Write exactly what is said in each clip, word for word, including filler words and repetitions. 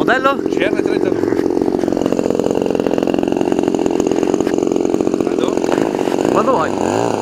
Modello? C R trentadue. Vado? Quando vuoi.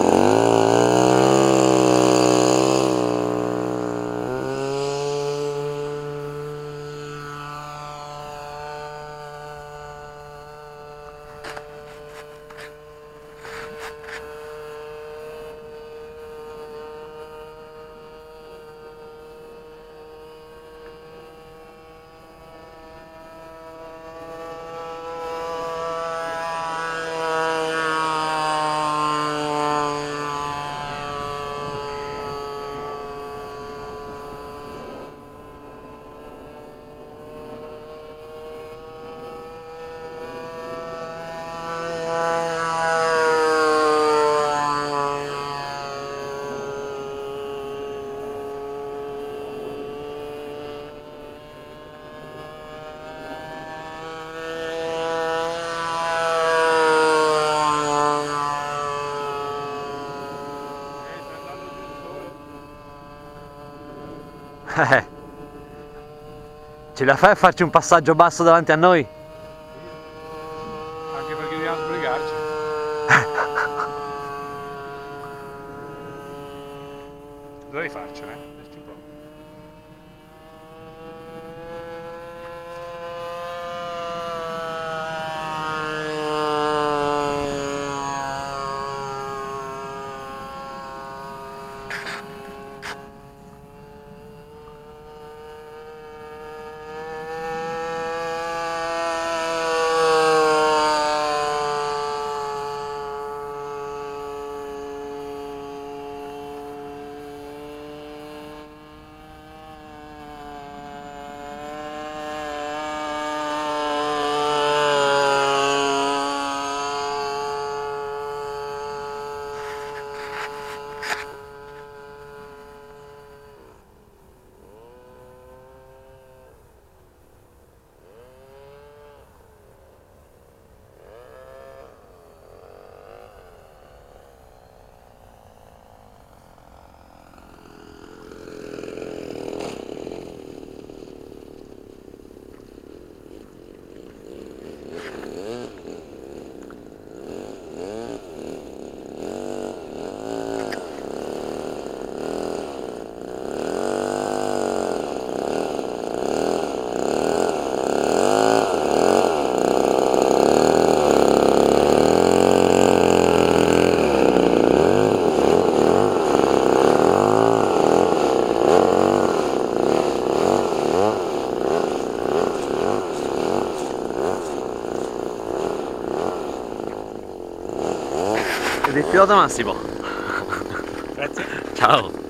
Eh, ce la fai a farci un passaggio basso davanti a noi? Anche perché dobbiamo sbrigarci. Dovrei farcela, eh? Adesso un po'. Ed il pilota Massimo. Grazie. Ciao.